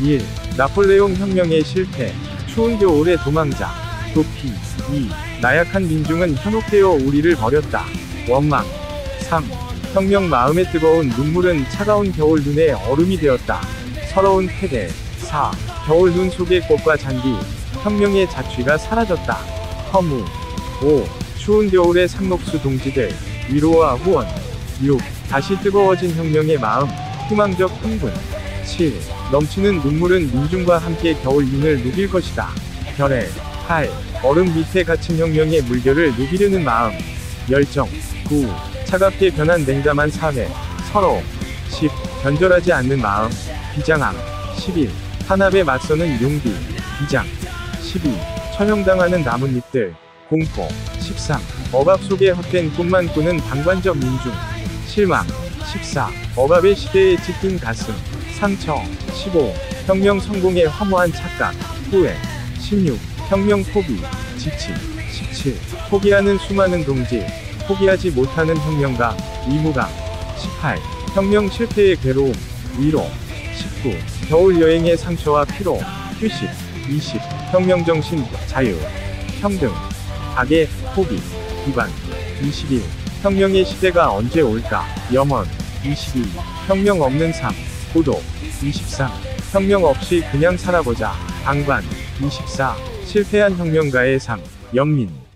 1. 나폴레옹 혁명의 실패. 추운 겨울의 도망자. 도피. 2. 나약한 민중은 현혹되어 우리를 버렸다. 원망. 3. 혁명 마음의 뜨거운 눈물은 차가운 겨울 눈에 얼음이 되었다. 서러운 패배. 4. 겨울 눈 속의 꽃과 잔디. 혁명의 자취가 사라졌다. 허무. 5. 추운 겨울의 상록수 동지들. 위로와 후원. 6. 다시 뜨거워진 혁명의 마음. 희망적 흥분. 7. 넘치는 눈물은 민중과 함께 겨울 눈을 누빌 것이다. 결의. 8. 얼음 밑에 갇힌 혁명의 물결을 누비려는 마음. 열정. 9. 차갑게 변한 냉담한 사회. 서러움. 10. 변절하지 않는 마음. 비장함. 11. 탄압에 맞서는 용기. 비장. 12. 처형당하는 나뭇잎들. 공포. 13. 억압 속에 헛된 꿈만 꾸는 방관적 민중. 실망. 14. 억압의 시대에 찢긴 가슴. 상처. 15. 혁명 성공의 허무한 착각. 후회. 16. 혁명 포기. 지침. 17. 포기하는 수많은 동지. 포기하지 못하는 혁명가. 의무감. 18. 혁명 실패의 괴로움. 위로. 19. 겨울 여행의 상처와 피로. 휴식. 20. 혁명 정신. 자유. 평등. 박애. 포기. 기반. 21. 혁명의 시대가 언제 올까? 염원. 22. 혁명 없는 삶. 고독. 23. 혁명 없이 그냥 살아보자. 방관. 24. 실패한 혁명가의 삶. 연민.